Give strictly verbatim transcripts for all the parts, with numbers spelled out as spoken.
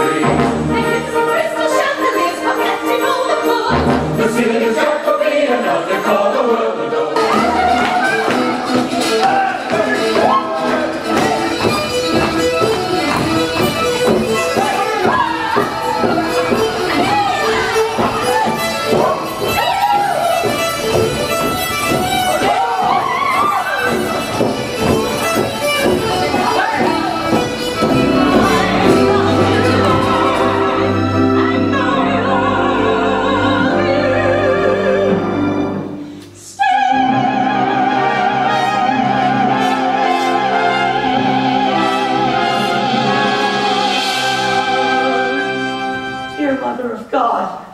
trees. And it's the crystal chandeliers reflecting all the floors. The ceiling is Jacobean, and now they call the world a door. Mother of God.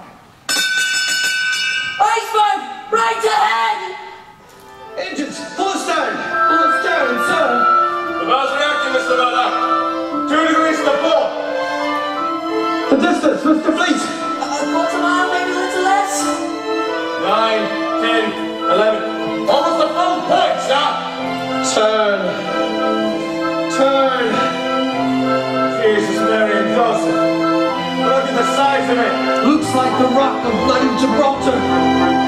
Iceberg! Right ahead! Engines, full astern! Full astern, sir! The valve's reacting, Mister Murdoch. Two degrees to port. The distance, Mister Fleet! A quarter mile, maybe a little less. Nine, ten, eleven. Almost a full point, sir! Turn. Turn. Jesus, Mary and Joseph. Look at the size of it. Looks like the rock of bloody Gibraltar.